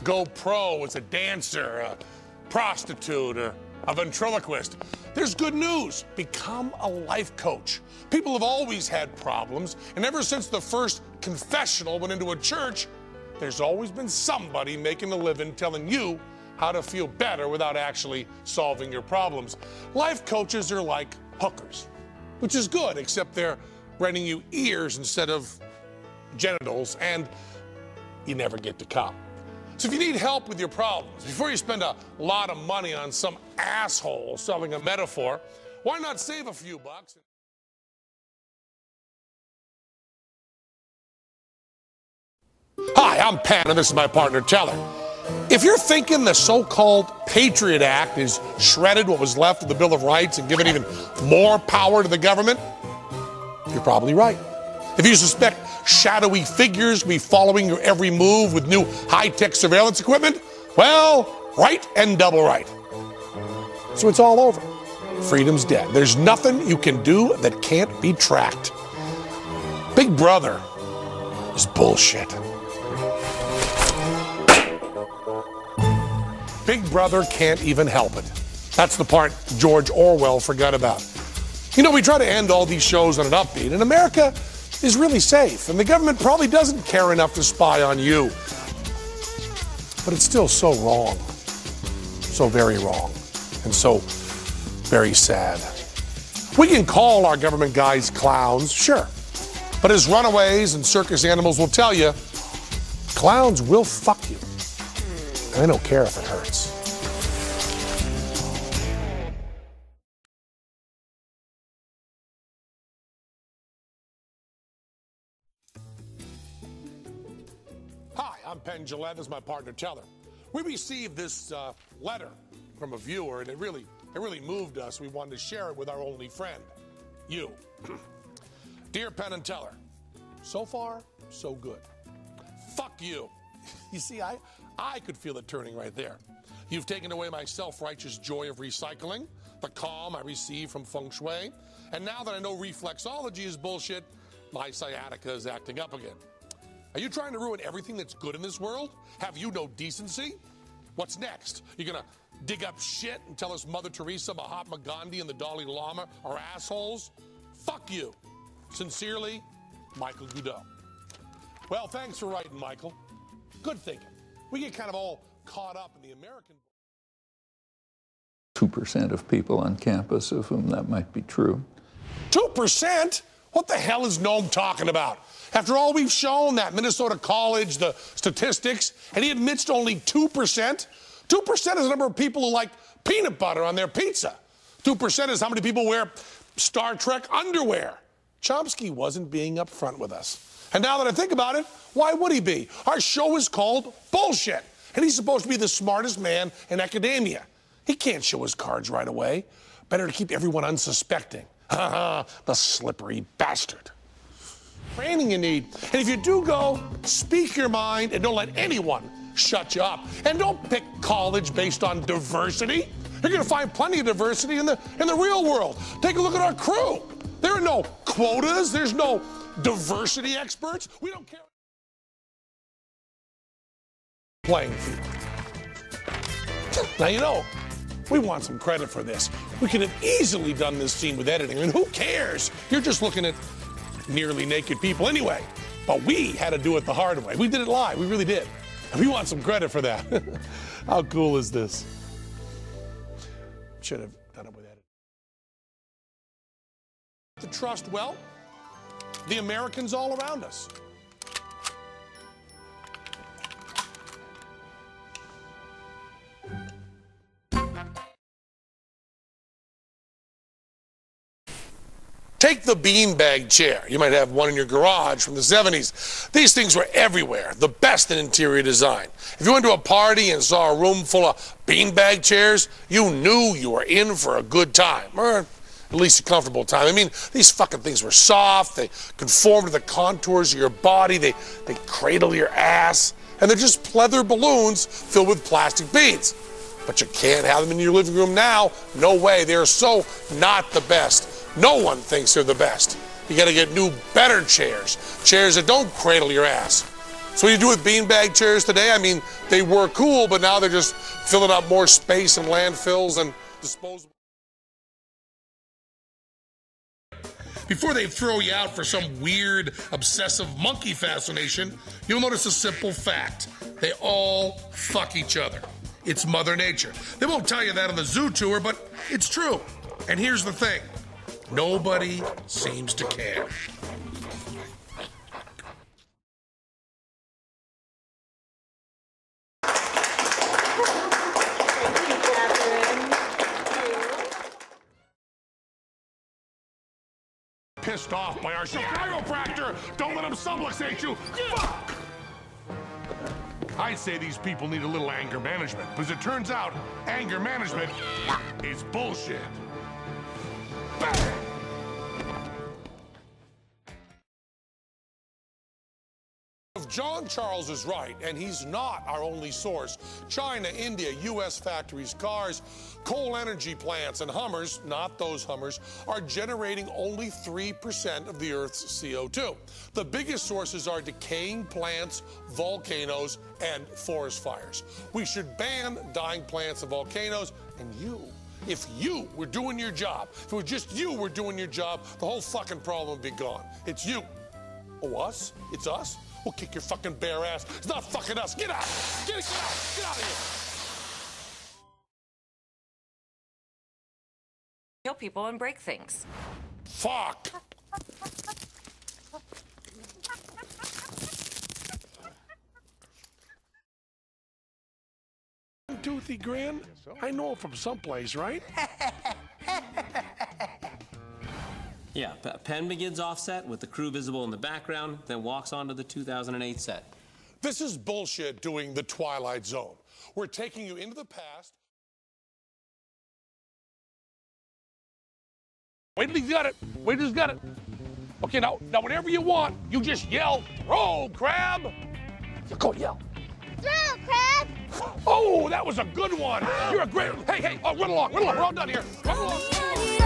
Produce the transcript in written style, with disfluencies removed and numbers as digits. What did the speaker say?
go pro as a dancer, a prostitute, or a ventriloquist. There's good news. Become a life coach. People have always had problems, and ever since the first confessional went into a church, there's always been somebody making a living telling you how to feel better without actually solving your problems. Life coaches are like hookers, which is good, except they're renting you ears instead of genitals, and you never get to come. So if you need help with your problems, before you spend a lot of money on some asshole selling a metaphor, why not save a few bucks? Hi, I'm Penn, and this is my partner, Teller. If you're thinking the so-called Patriot Act is shredded what was left of the Bill of Rights and given even more power to the government, you're probably right. If you suspect shadowy figures will be following your every move with new high-tech surveillance equipment, well, right and double right. So it's all over. Freedom's dead. There's nothing you can do that can't be tracked. Big Brother is bullshit. Big Brother can't even help it. That's the part George Orwell forgot about. You know, we try to end all these shows on an upbeat, and America is really safe, and the government probably doesn't care enough to spy on you. But it's still so wrong. So very wrong. And so very sad. We can call our government guys clowns, sure. But as runaways and circus animals will tell you, clowns will fuck you. And I don't care if it hurts. Hi, I'm Penn Jillette. This is my partner, Teller. We received this letter from a viewer, and it really moved us. We wanted to share it with our only friend, you. Dear Penn and Teller, so far, so good. Fuck you. You see, I could feel it turning right there. You've taken away my self-righteous joy of recycling, the calm I receive from feng shui, and now that I know reflexology is bullshit, my sciatica is acting up again. Are you trying to ruin everything that's good in this world? Have you no decency? What's next? You gonna dig up shit and tell us Mother Teresa, Mahatma Gandhi, and the Dalai Lama are assholes? Fuck you. Sincerely, Michael Goudeau. Well, thanks for writing, Michael. Good thinking. We get kind of all caught up in the American... 2% of people on campus of whom that might be true. 2%? What the hell is Noam talking about? After all we've shown, that Minnesota college, the statistics, and he admits to only 2%? 2% is the number of people who like peanut butter on their pizza. 2% is how many people wear Star Trek underwear. Chomsky wasn't being upfront with us. And now that I think about it, why would he be? Our show is called Bullshit, and he's supposed to be the smartest man in academia. He can't show his cards right away. Better to keep everyone unsuspecting. The slippery bastard. Training you need. And if you do go, speak your mind and don't let anyone shut you up. And don't pick college based on diversity. You're going to find plenty of diversity in the real world. Take a look at our crew. There are no quotas. There's no diversity experts. We don't care. Playing field. Now, you know, we want some credit for this. We could have easily done this scene with editing. I mean, who cares? You're just looking at nearly naked people anyway. But we had to do it the hard way. We did it live. We really did. And we want some credit for that. How cool is this? Should have done it with editing. To trust, well, the Americans all around us. Take the beanbag chair. You might have one in your garage from the 70s. These things were everywhere, the best in interior design. If you went to a party and saw a room full of beanbag chairs, you knew you were in for a good time, or at least a comfortable time. I mean, these fucking things were soft, they conform to the contours of your body, they cradle your ass, and they're just pleather balloons filled with plastic beads. But you can't have them in your living room now. No way. They're so not the best. No one thinks they're the best. You got to get new, better chairs. Chairs that don't cradle your ass. So what you do with beanbag chairs today? I mean, they were cool, but now they're just filling up more space in landfills and disposable. Before they throw you out for some weird, obsessive monkey fascination, you'll notice a simple fact. They all fuck each other. It's Mother Nature. They won't tell you that on the zoo tour, but it's true. And here's the thing. Nobody seems to care. Pissed off by our chiropractor. Don't let him subluxate you. Fuck! I say these people need a little anger management, because it turns out anger management is bullshit. Bang! If John Charles is right, and he's not our only source, China, India, U.S. factories, cars, coal energy plants, and Hummers, not those Hummers, are generating only 3% of the Earth's CO2. The biggest sources are decaying plants, volcanoes, and forest fires. We should ban dying plants and volcanoes, and if you were doing your job, if it were just you were doing your job, the whole fucking problem would be gone. It's you. Oh, us? It's us? We'll kick your fucking bare ass. It's not fucking us. Get out. Get out. Get out of here. Kill people and break things. Fuck. Toothy grin? I know it from someplace, right? Yeah, Penn begins offset with the crew visible in the background, then walks onto the 2008 set. This is bullshit doing the Twilight Zone. We're taking you into the past. Wait till he's got it. Wait till he's got it. Okay, now whatever you want, you just yell, "Roll, crab!" Go yell. Roll, crab! Oh, that was a good one. You're a great. Hey, oh, run along. We're all done here. Run along.